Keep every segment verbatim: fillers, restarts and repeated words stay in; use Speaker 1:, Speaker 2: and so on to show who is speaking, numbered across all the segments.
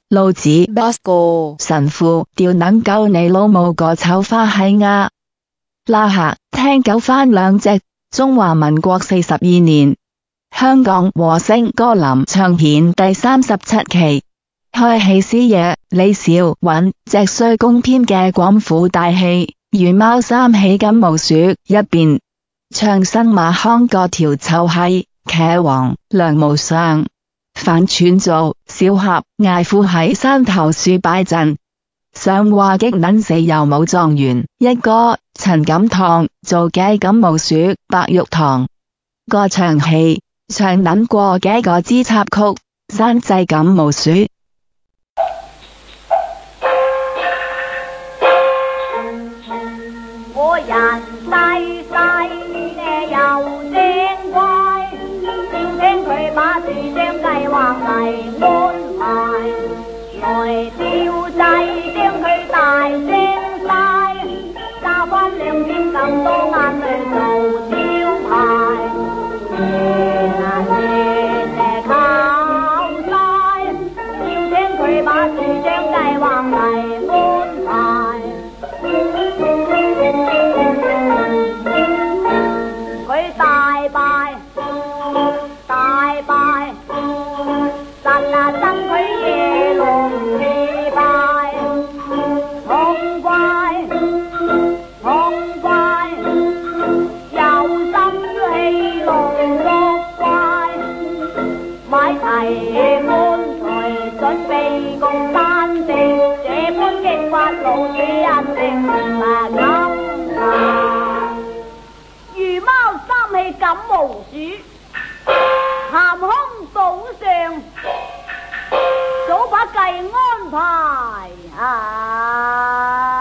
Speaker 1: 老子
Speaker 2: Bosco
Speaker 1: 神父掉能夠你老母個臭花閪呀！啦下聽夠返兩隻。中華民國四十二年，香港和聲歌林唱片第三十七期，開戲師爺李小韻隻衰公編嘅廣府大戲，如貓三起金毛鼠一邊，唱生馬康個條臭閪，騎王梁無雙，反串做小俠艾夫喺山頭樹擺陣。上話激撚死又冇狀元一個，陳錦棠做嘅金毛鼠白玉堂，個場戲唱撚過幾個支插曲，山際金毛鼠。
Speaker 3: 我人細細又精怪，聽聽佢把樹聲計劃嚟安排，來吊掣。佢大聲晒，加返兩點咁多眼淚做招牌，轉啊轉嚟靠晒，要聽佢把樹張計劃嚟安排。佢大敗大敗，真啊真佢夜龍自敗。痛快痛快，有心氣龍作怪，買齊棺材準備共山石，這般激發老主人定啊咁啊！如貓三氣感毛鼠，鹹空島上早把計安排啊！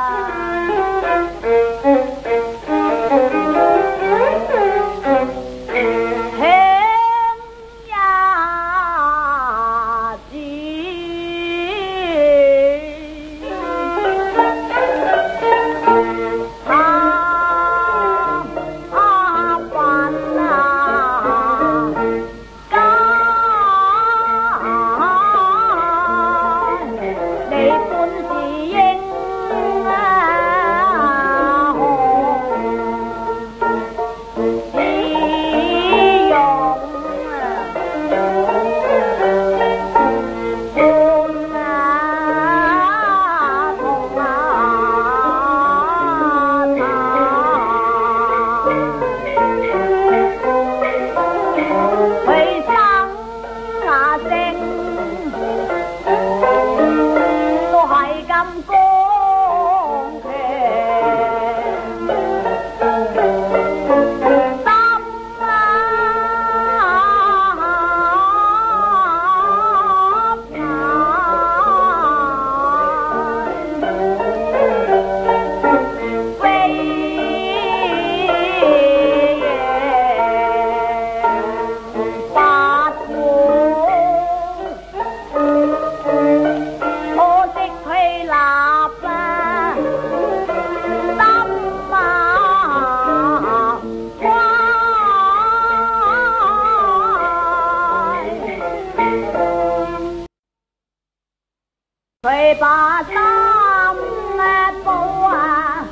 Speaker 3: 佢把心寶啊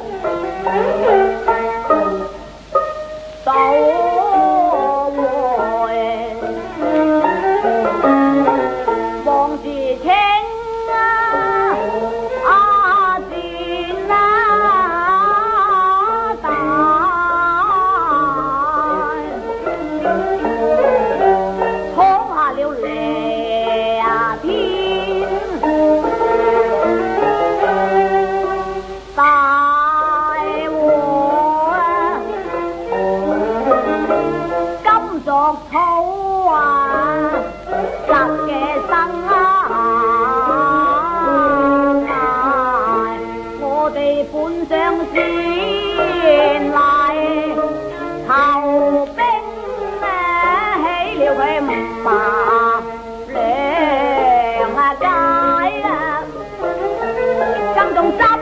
Speaker 3: 倒回，望住青啊啊線啊大，衝下了嚟啊天。大禍啊，金作草啊，實嘅生啊，我哋本相先嚟求兵啊，起了佢唔麻涼啊街啊，更仲執。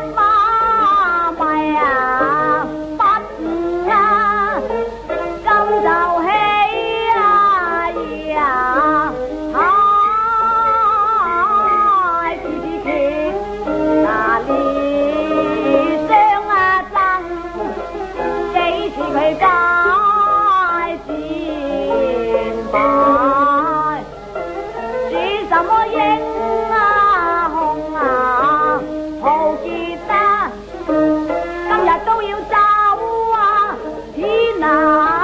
Speaker 3: 什麼英啊雄啊豪傑啊，今日都要走啊天啊！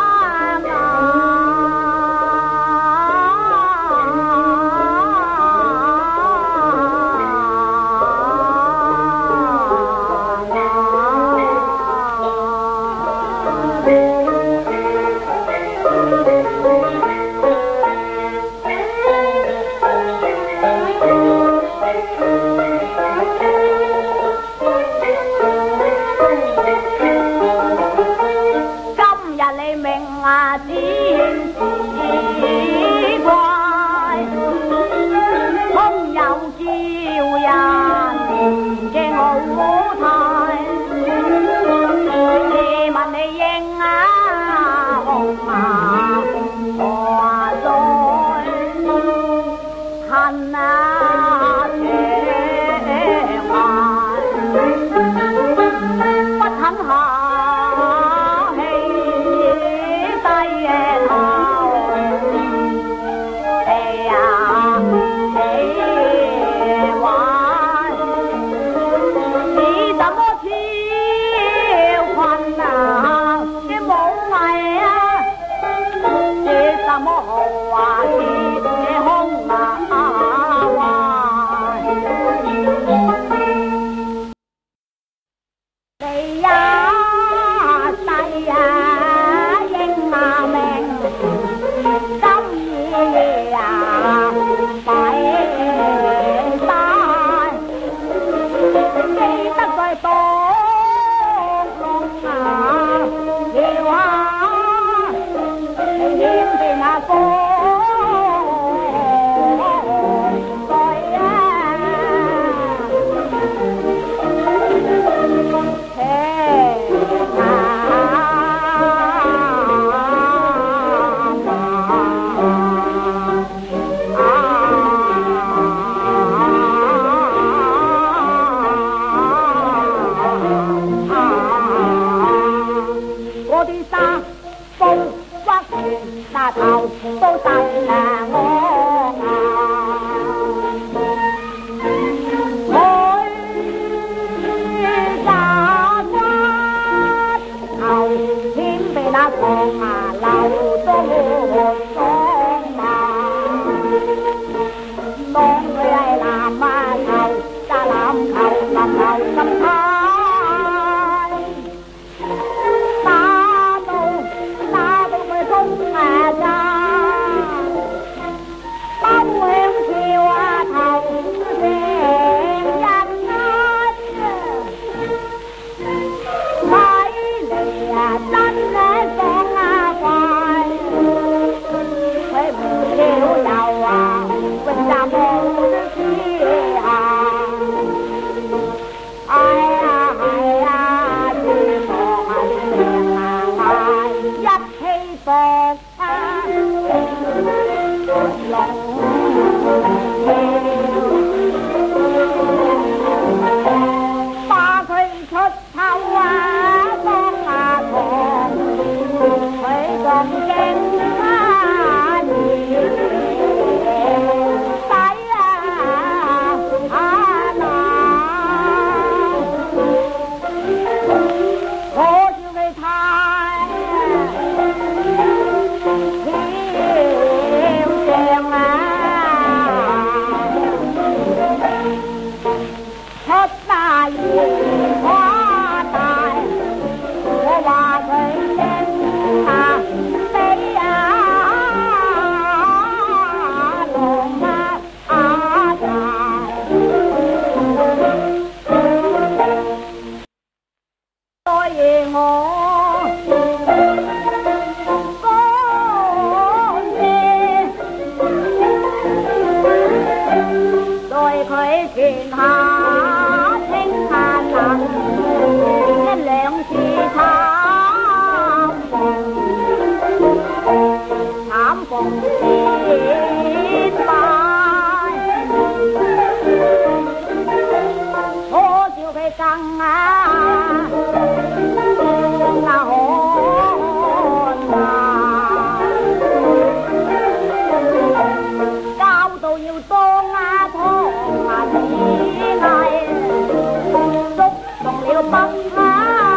Speaker 3: 數要當啊湯啊子藝，捉動了北蝦，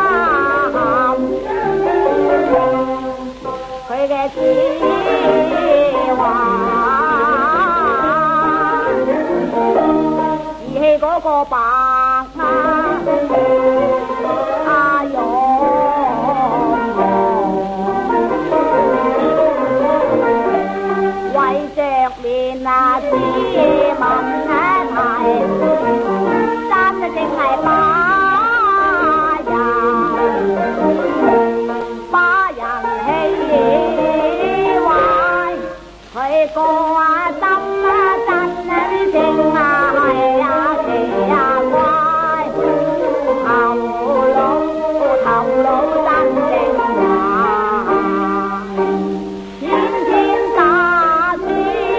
Speaker 3: 佢嘅智慧，義氣嗰個白蝦阿勇。面啊，斯文啊提，真係正係把人把人氣壞，佢個啊心啊真係正啊係啊奇啊怪，頭腦頭腦真正壞，天天打死。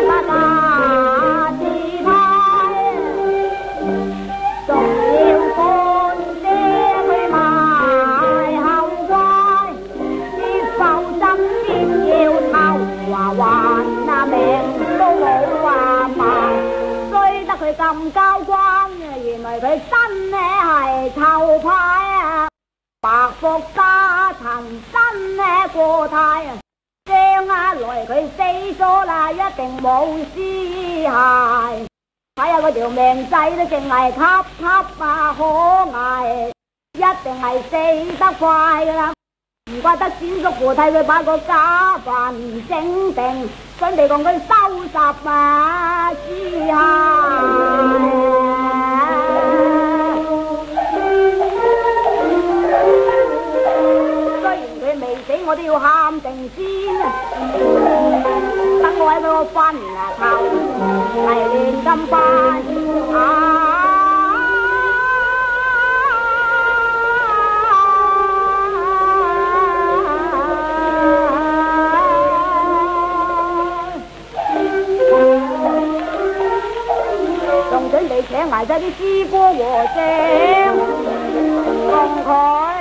Speaker 3: 佢咁交關，原來佢真呢係臭派啊！白服家塵真呢過態啊！將啊來佢死咗啦，一定冇屍骸。睇下嗰條命仔都淨係級級啊可捱，一定係死得快噶啦！唔怪得展叔父替佢把個家飯整定，準備同佢收拾啊屍骸。雖然佢未死，我都要喊定先啊！等我喺佢個分啊頭係亂咁辦啊！仲準備請埋晒啲師哥和尚，同佢